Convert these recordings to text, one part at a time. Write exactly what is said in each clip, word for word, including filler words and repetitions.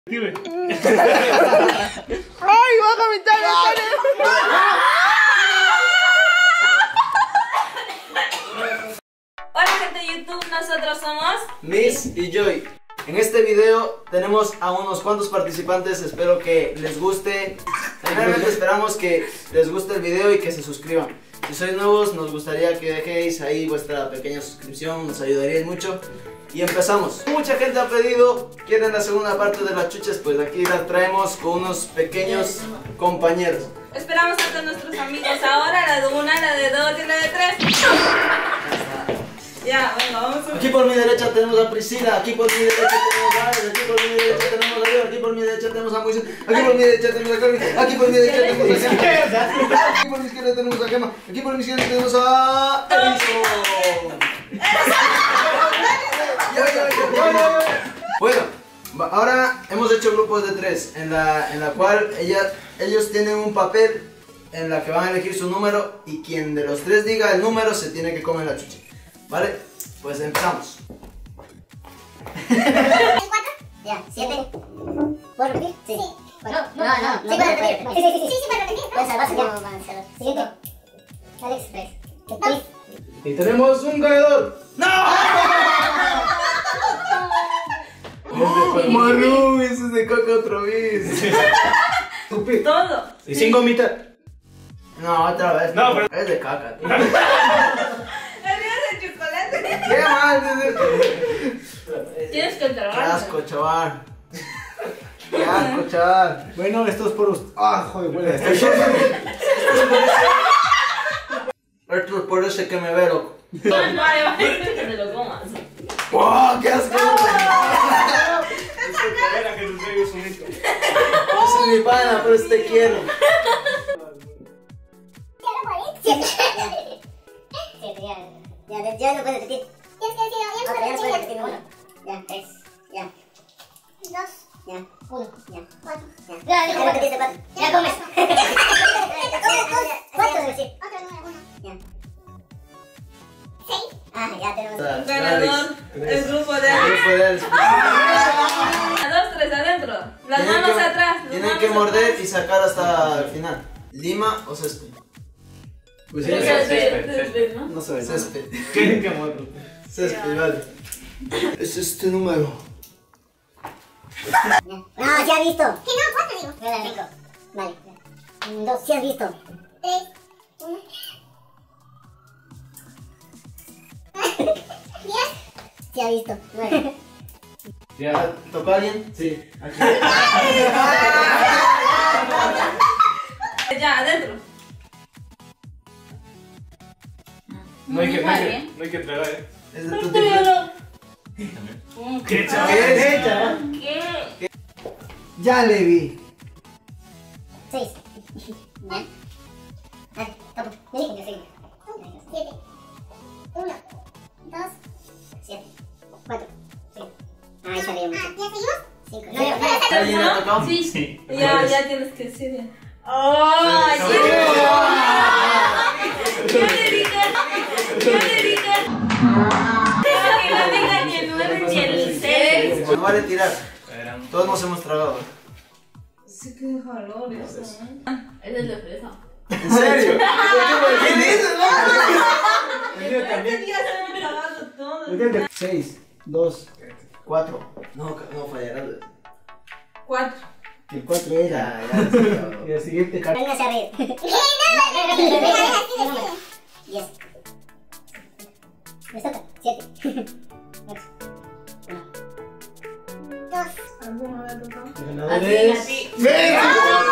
Dime. ¡Ay, va a comentar! Hola gente de YouTube, nosotros somos Miss y Joy. En este video tenemos a unos cuantos participantes, espero que les guste. Realmente esperamos que les guste el video y que se suscriban. Si sois nuevos, nos gustaría que dejéis ahí vuestra pequeña suscripción, nos ayudaríais mucho. Y empezamos. Mucha gente ha pedido, quieren la segunda parte de las chuches, pues aquí la traemos con unos pequeños compañeros. Esperamos a todos nuestros amigos ahora, la de una, la de dos y la de tres. Ya, venga, vamos a... Aquí por mi derecha tenemos a Priscila, aquí por mi derecha tenemos a Alex, aquí por mi derecha tenemos a Dios, aquí por mi derecha tenemos a Moisés, aquí por mi derecha tenemos a Carmen, aquí por mi derecha tenemos a Gemma, aquí por mi izquierda tenemos a Gemma, aquí por mi izquierda tenemos a Edison. Bueno, ahora hemos hecho grupos de tres, en la, en la cual ella, ellos tienen un papel en la que van a elegir su número y quien de los tres diga el número se tiene que comer la chucha. ¿Vale? Pues empezamos. Ya, siete. ¿Puedo repetir? Sí. Bueno, no, no, no. Sí, puedo repetir. Sí, sí, sí. Sí, sí, puedo repetir. Puedes salvarse, ya. Siguiente. Alex, tres. Y tenemos un ganador. ¡No! Maru, eso es de caca otra vez. Todo. Y sin gomita. No, otra vez. No, pero... Es de caca. Tío. El día de chocolate. ¡Qué mal! Tienes que ¡Qué trabajar. asco, chaval! ¡Qué asco, chaval! Bueno, esto es por usted. Ah, joder, huele. Esto es por ese que me ve, loco. Vale, vale, que te lo comas. ¡Wow! ¡Qué asco! Espera que tú traigas un hito. Ese es mi pana, pero este quiero. Siete. Siete, ya. Ya, ya no puedes repetir. Tienes que decir, ya no puedes repetir uno. Ya, tres. Ya. Dos. Ya. Uno. Ya. Cuatro. Ya. Ya, ya repetiste cuatro. Ya comes. Cuatro debe decir. Otro número, uno. Ya. Seis. Ah, ya tenemos. Ganador, el grupo de El grupo de Alex. A dos, tres adentro. Las Tienen manos que- atrás. las Tienen manos que morder atrás. y sacar hasta el final. ¿Lima o césped? Pues Sí, sí, césped, césped, césped, ¿no? no sé. Césped. ¿Qué? ¿Qué moto? Césped, vale. Es este número. No, sí has visto. ¿Qué no? ¿Cuánto digo? No era cinco. Vale. Dos, sí has visto. Tres. Uno. Diez. Sí has visto. Nueve. ¿Ya tocó a alguien? Sí. Ya, adentro. No hay que, no Muy hay que, bien. no hay que entregar, eh. Es de tu tipo. ¿Qué, chaval? ¿Qué, chaval? ¿Qué? Ya le vi. Seis. ¿Ya? Dale, topo. Me dije que sí. Siete. Uno. Dos. Siete. Cuatro. Cinco. Ahí salió mucho. ¿Ya seguimos? Cinco. No, no, ¿Alguien ha tocado? Sí. Sí. Ya, ya tienes que decir. ya. ¡Oh! Sí, ¡Sí! sí. ¡Yo le dije! ¡Yo le dije! Que no diga ni el nueve ni el seis. No vale tirar. Todos nos hemos tragado. Sí, que jalón eso. Es el de fresa. ¿En serio? ¿Qué dices, Yo también. Ya se han tragado todos. seis, dos, cuatro. No, no fallará. Cuatro. Que el cuatro era. Y el siguiente. Véngase a reír. Diez. Me toca. Siete. Ocho. Uno. Dos. ¿Alguno le ha tocado? Ganadores. A ti, a ti. ¡Venga!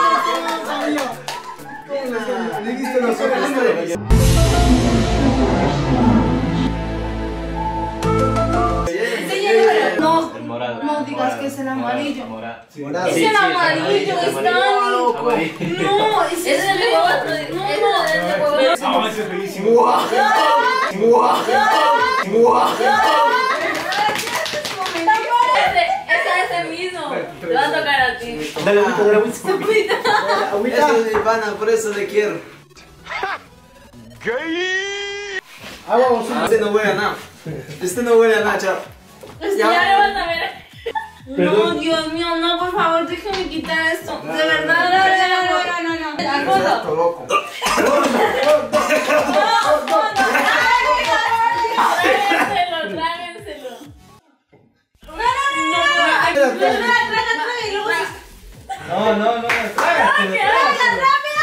Le diste los ojos. No, El morado. no digas que es el amarillo. Morado. Sí. Morado. Es Sí, el amarillo, sí, está. amarillo. No, ese es el de otro. No, ese es el de huevo. No, ese es bellísimo. ¡Guau! ¡Guau! ¡Guau! Ese, ese es el mismo. Te va a tocar a ti. Dale, agüita, dale, agüita. Ese es mi pana, por eso le quiero. Este no huele a nada. Este no huele a nada, chao. Pues ya lo vas a ver. No, Perdón. Dios mío, no, por favor, déjame quitar esto. De verdad, no, no, no, no, no. La foto. Exacto, loco. Tráguenselo, tráguenselo. No, no, no, no. Traga, traga, traga y luego. No, no, no, trágatelo. ¡Traga, rápido!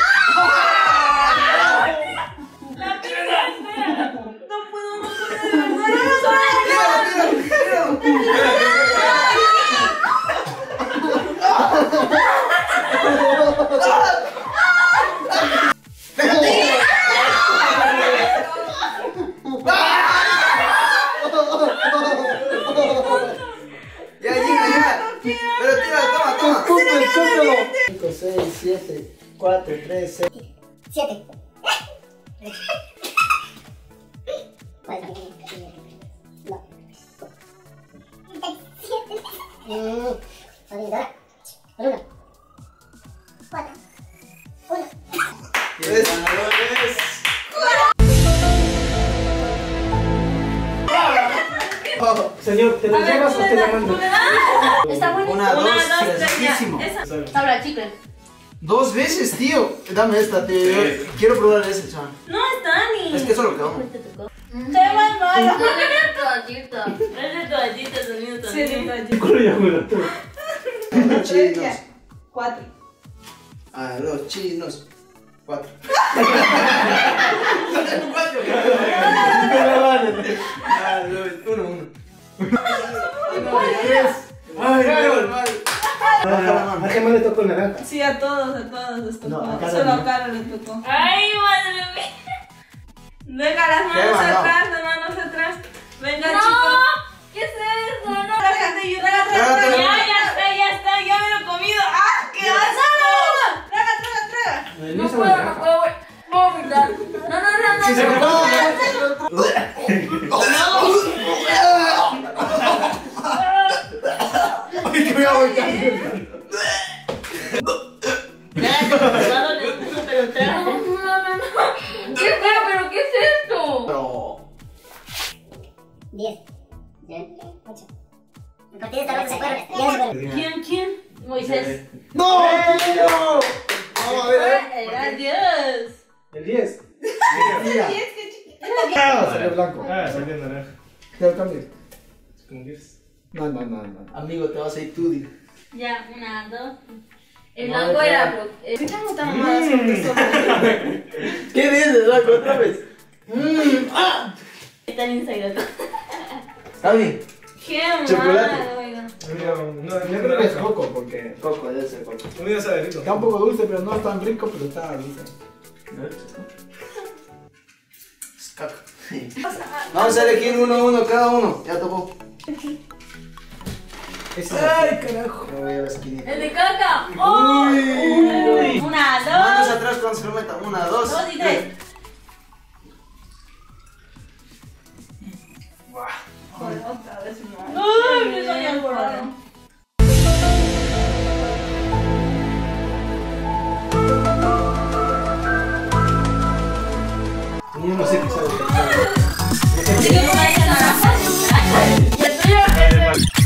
La pizza, espera. No puedo, no puedo. No, no, no, Ya, llega, ya. Pero tira, toma, toma. cinco, seis, siete, cuatro, tres, seis. siete. No. Ahora. Uno. Cuatro. Uno. Tres ganadores. Oh, Señor, ¿te lo A ver, llevas o tú te le la das, mando? tú le das. Está buenísimo. Una, dos, tres, ya. fresquísimo. Esa. Sabra chicle. Dos veces, tío. Dame esta, tío. Yo quiero probar ese, chaval. No está ni. Es que eso lo quedó. Te vas malo. No le veas toallita. Es de toallita, sonido también. ¿Cuál ya me lo tengo? Los chinos. Cuatro. A los chinos. Cuatro. Ah, no, uno, uno. Ay, qué mal. ¿A qué más le tocó naranja? Sí, a todos, a todos les tocó. No, a Caro Solo no. a Caro le tocó. Ay, madre mía. Venga, las ¿Qué manos mandó? atrás, las manos atrás. Venga, No, chicos. ¿qué es eso? No, Trágate, yo traga, traga, Trágatelo. traga. Ya, ya está, ya está, ya me lo he comido. ¡Ah, qué asco! Traga, traga, traga. El no mío sabe puedo, no naranja. puedo, güey. No, vomitar. No, no, no, no. Si se me no. Ay, que me voy a voltear. Pero traga. No, no, no. ¿Qué feo? ¿Pero qué es esto? Pero. Diez. Ocho. A partir de esta vez se puede. Ya se puede. ¿Quién, quién? Moisés. ¡No! Vamos a ver, a ver. Era Dios. El diez. Mira. Ah, salió blanco. Ah, salió naranja. ¿Qué cambio? Como diez. No, no, no, no. Amigo, te vas a ir tú, di. Ya, una, dos. El No, blanco no, era. no. bro- eh, ¿Por qué no tan malas con esto? ¿Qué dices, loco? Otra vez. Mmm. ¡Ah! Está en Instagram. Está bien. Qué Chocolate. mal, oiga. No, Yo creo que es coco, porque. Coco, debe ser coco. Un día sabe rico. Está un poco dulce, pero no es tan rico, pero está dulce. Es caca. Vamos a elegir uno uno cada uno. Ya tocó. Ay, carajo. Me voy a la esquinita. El de caca. ¡Oh! Uy. Una, Manos dos. atrás cuando se lo meta. Una, dos. Dos y tres. Joder, otra vez no. ¡Uy, me salió el borrado! Yo no sé qué sabe. ¿De qué país es naranja? Y el tuyo es de-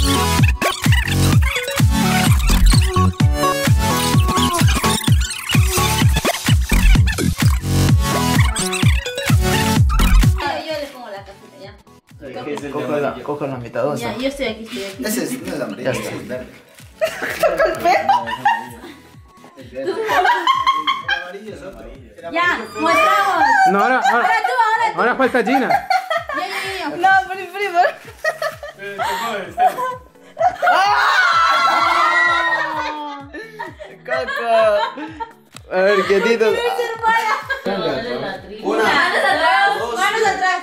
Yo le pongo la cajita ya. Cojo la, cojo la mitad. ¿Dónde Ya, está? yo estoy aquí, estoy aquí. Ese es, no es hambre. Ya está. Dale. Ya, muestramos. No, ahora, ahora, Ahora tú, ahora tú. ahora falta Gina. Ya, ya, ya. No, pero primero. Caca. A ver, quietito. Una. Manos atrás. Dos. Manos atrás.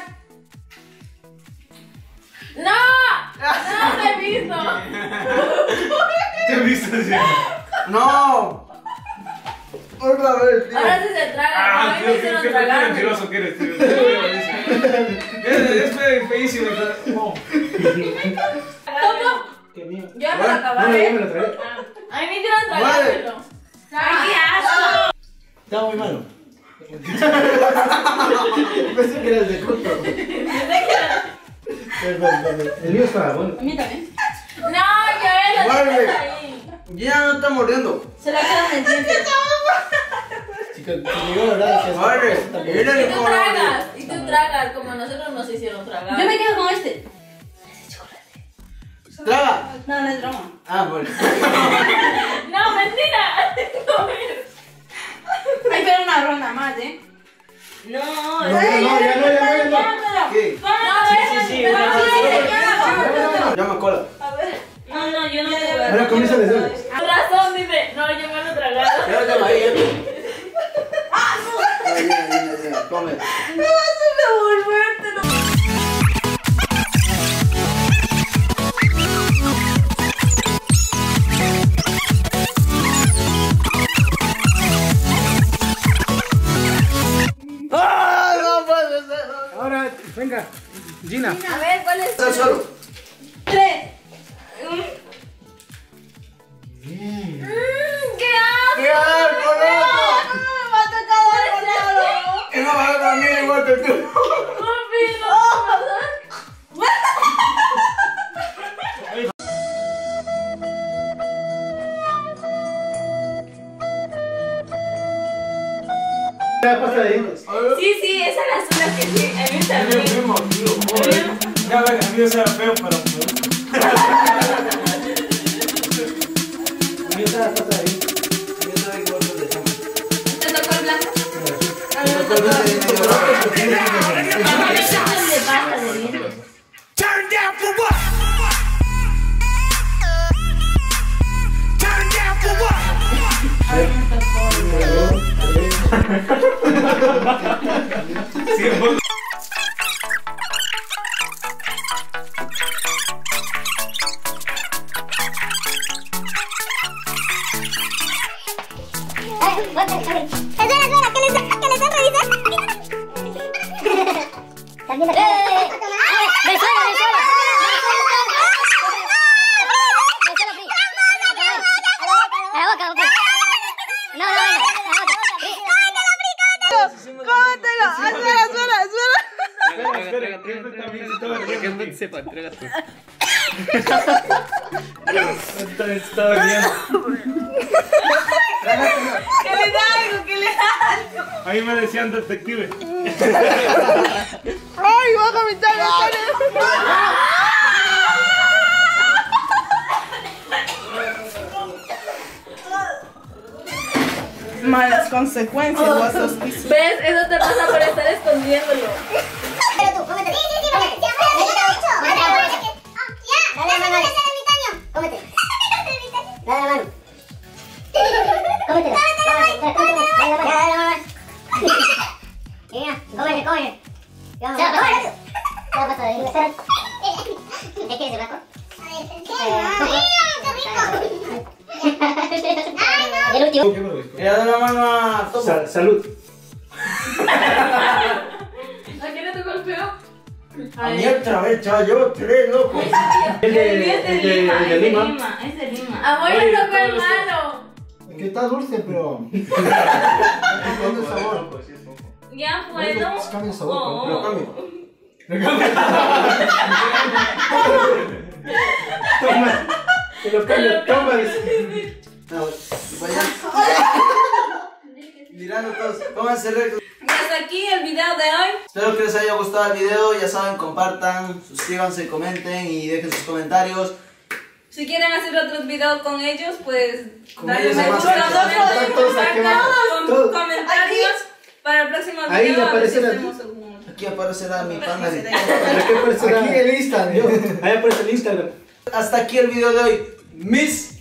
¡No! ¡No te he visto! ¿Te he visto así? No. Otra vez, tío. Ahora sí se traga. Ah, A mí tío, me qué, hicieron qué, qué tragarme. mentiroso que eres, tío. Es, es fe- feísimo. Oh. ¿Cómo? Qué mío. Yo me lo acabé. No, yo me lo tragué. A mí me hicieron tragármelo. ¡Ay, qué asco! Está muy malo. Pensé que era el de coco. El mío estaba bueno. A mí también. No, yo era Guarde. ahí. Ya no está mordiendo. Se la quedan en el diente. Chicos, te digo la verdad que es. Guarde. Mira Y el tú tragas, y tú tragas, como nosotros nos hicieron tragar. Yo me quedo con este. Traga. No, no es broma. Ah, bueno. No, mentira. Hay que dar una ronda más, ¿eh? No, No, no, ya no, ya no, ya no. ¿Qué? Sí, sí, sí. Llama cola. A ver. No, no, yo no te voy a Ahora comienza a decir. Tu razón, dime. No, yo me lo he tragado. Ya llama ahí. Ah, no. Ya, ya, ya, ya. Come. No vas a devolvértelo. ¡Ah! No puede ser. Ahora, venga, Gina. A ver, ¿cuál es? Está solo. Tres. Bien. ¡Qué asco! ¡Qué asco, loco! Me va a tocar devolverlo. Que no va a dormir igual que tú. Papi, no. ¿Qué pasa ahí? Sí, sí, esa es la azul que sí. A mí también. Ya ves, a mí eso era feo, pero me gusta. ¿Qué pasa ahí? Yo sabe que otro le llama. ¿Te tocó el blanco? A mí me gusta el de pasta de dientes. Turn down for what? Turn down for what? A mí me tocó. Sí, un poco. Espera, espera, ¿qué les qué les revisar? También me suena, me suena. A la boca, ok. No, no, no. Cómetelo. Espera, espera, espera. Espera, espera, que esto también estaba bien. no te sepa, entrega tú. Esto estaba bien. Que le da algo, que le da algo. Ahí me decían detective. Ay, voy a comentar, Malas consecuencias, vas a auspiciar. ¿Ves? Eso te pasa por estar escondiéndolo. Pero tú, cómete. Sí, sí, sí, cómete. Ya, cómete. Ya. Dale la mano. Dale el ermitaño. Cómete. Dale la mano. Cómetelo. Cómetelo. Dale la mano. Dale la mano. Mira, cómete, cómete. Ya, cómete. ¿Qué va a pasar ahí? Espera. ¿Qué quieres de blanco? ¡Qué rico! El último. Le da la mano a Topo. Sa- salud. ¿A quién le tocó el feo? A mí otra vez, chaval, yo tres, loco. El de, El mío es de el de, Lima, el de es de Lima. Lima, es de Lima. Amor, le tocó el malo. Que está dulce, pero. Cambia el sabor. Ya puedo. Cambia el sabor. Oh. Pero cambio. Toma. Te lo cambio, toma. No, vaya. Mirando todos, pónganse rectos. Y hasta aquí el video de hoy. Espero que les haya gustado el video, ya saben, compartan, suscríbanse, comenten y dejen sus comentarios. Si quieren hacer otros videos con ellos, pues Con dale ellos me es más gusta, fácil. comenten, Están todos aquí abajo. con Todos. comentarios para el próximo video. Ahí a ver si aparecerá. hacemos alguno. Aquí aparecerá mi pana. de- Aquí aparecerá. Aquí el Instagram. Ahí aparece el Instagram. Hasta aquí el video de hoy. Mis